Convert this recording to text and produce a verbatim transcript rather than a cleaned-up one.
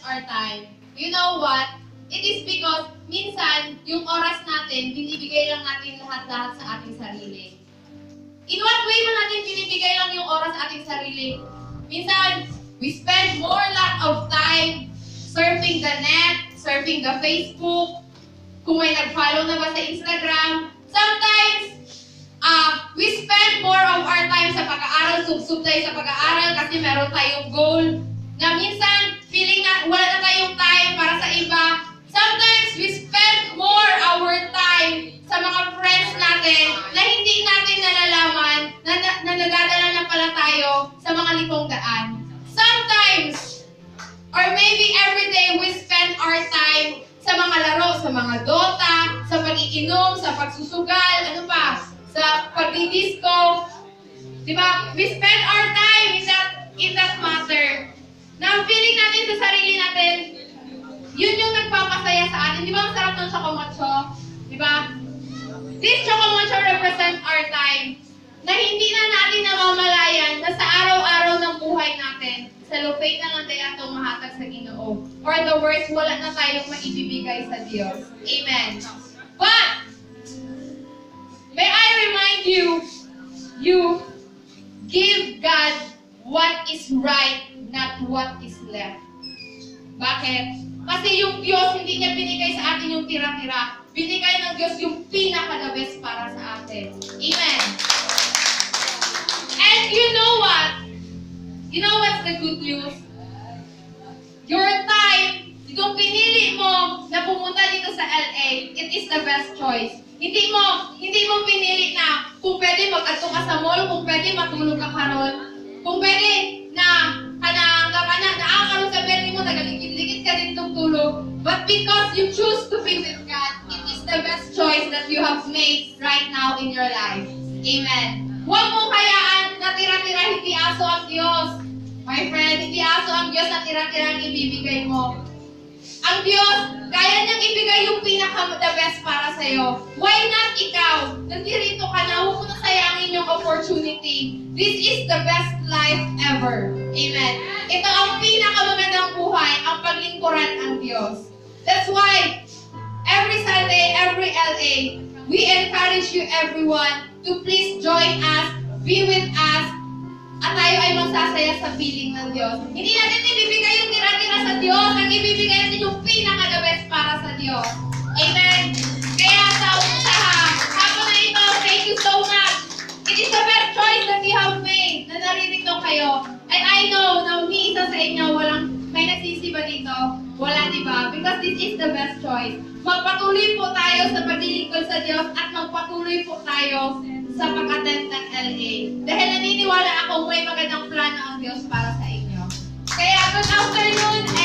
our time. You know what? It is because minsan, yung oras natin, binibigay lang natin lahat-lahat sa ating sarili. In what way man natin binibigay lang yung oras sa ating sarili? Minsan, we spend more lot of time surfing the net, surfing the Facebook, kung may nag-follow na ba sa Instagram. Sometimes, uh, we spend more of our time sa pag-aaral, sub-sub tayo sa pag-aaral kasi meron tayong goal na minsan, feeling na wala na tayong time para sa iba. Sometimes, we spend more our time sa mga friends natin na hindi natin nalalaman na, na, na nadadala na pala tayo sa mga likong daan. Sometimes, or maybe every day, we spend our time sa mga laro, sa mga Dota, sa pag-iinom, sa pagsusugal, ano pa, sa pag-disco. Diba? We spend our time in that, in that matter. Na ang feeling natin sa sarili natin, yun yung nagpapasaya sa atin. Di ba masarap ng chocomocho? Di ba? This chocomocho represent our time na hindi na natin namamalayan na sa araw-araw ng buhay natin, sa lupay na lang tayo itong mahatag sa Ginoo. Or the worst, wala na tayong maibibigay sa Diyos. Amen. But, may I remind you, you give God what is right, not what is left. Bakit? Kasi yung Diyos, hindi niya binigay sa atin yung tira-tira. Binigay ng Diyos yung pinaka-the best para sa atin. Amen. And you know what? You know what's the good news? Your time, yung pinili mo na pumunta dito sa L A, it is the best choice. Hindi mo, hindi mo pinili na kung pwede mag-ato ka sa mall, kung pwede matulog ka karon, kung pwede na kanang kana naakaroon sa bed mo, nagaligid-ligid ka din tulog. But because you choose to be with God, it is the best choice that you have made right now in your life. Amen. Huwag mong hayaan na tira-tira hindi aso ang Diyos. My friend, hindi aso ang Diyos na tira-tira ang ibibigay mo. Ang Diyos, kaya niyang ibigay yung pinaka-the best para sa'yo. Why not ikaw? Nandirito ka na, huwag mo na sayangin yung opportunity. This is the best life ever. Amen. Ito ang pinaka-magandang buhay, ang paglingkuran ang Diyos. That's why, every Sunday, every L A, we encourage you everyone to please join us, be with us, at tayo ay masasaya sa piling ng Diyos. Hindi natin ibibigay yung tira-tira sa Diyos, ang ibibigay natin yung pinaka-the best para sa Diyos. Amen. Kaya sa usaha, hapon na ito, thank you so much. It is the best choice that you have made na naririto kayo. And I know na ni isa sa inyo, walang, may nagsisi ba dito? Wala, di ba? Because this is the best choice. Magpatuloy po tayo sa paglilingkod sa Diyos at magpatuloy po tayo sa pag-attend ng L A. Dahil naniniwala ako may magandang plano ang Diyos para sa inyo. Kaya good afternoon